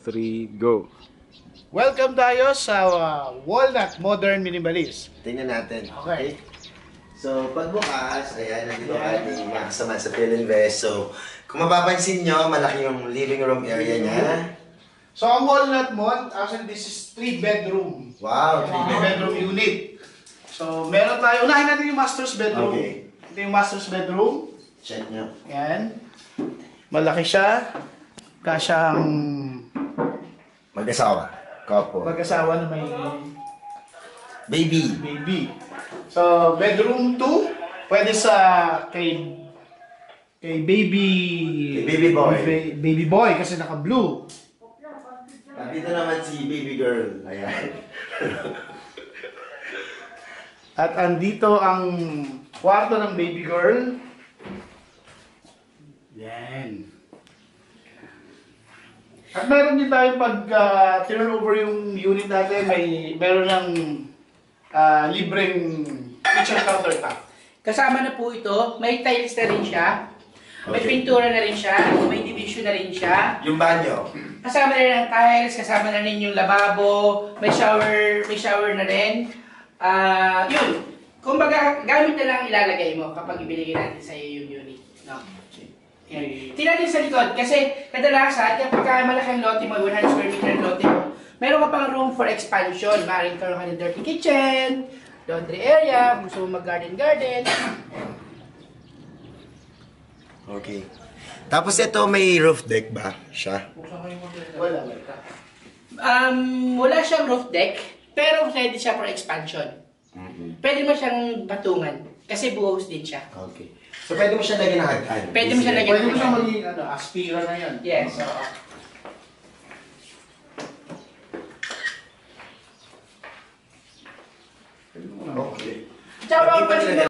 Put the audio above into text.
3, go! Welcome tayo sa Walnut Modern Minimalist. Tingnan natin. Okay. So, pagbukas, ayan, nandito ating mga kasama sa Philinvest. So, kung mapapansin nyo, malaki yung living room area niya. So, ang Walnut Mod, actually this is 3 bedroom. Wow, 3 bedroom unit. So, meron tayo, unahin natin yung master's bedroom. Okay. Ito yung master's bedroom. Check nyo. Yan. Malaki siya. Kasyang Mag-asawa. Couple. mag-asawa na may Baby. baby. So, bedroom 2, pwede sa kay baby Kay baby boy. Baby boy kasi naka-blue. Dito naman si baby girl. Ayan. At andito ang kwarto ng baby girl. Yan. At meron din tayo pag turn over yung unit natin, meron ng libreng kitchen countertop. Kasama na po ito, may tiles na rin siya, may Okay. pintura na rin siya, may division na rin siya. Yung banyo. Kasama na rin ang tiles, kasama na rin yung lababo, may shower na rin. Yun, kumbaga gamit na lang ilalagay mo kapag ibigay natin sa iyo yung unit. No? Yan. Tingnan din sa likod kasi kadalasan kapag malaki ang lote mo, 100 square meter ang lote mo, meron ka pang room for expansion. Maaaring karoon ka ng dirty kitchen, laundry area, gusto mo mag-garden. Okay. Tapos ito may roof deck ba siya? Wala. Wala siyang roof deck, pero pwede siya for expansion. Pwede mo siyang batungan kasi buhos din siya. Okay. So pwede mo siya lagyan ng hagdan. Pwede mo siya lagyan. Pwede mo siya maging aspira na yan. Yes. Okay. Tsaka Pag-iba nila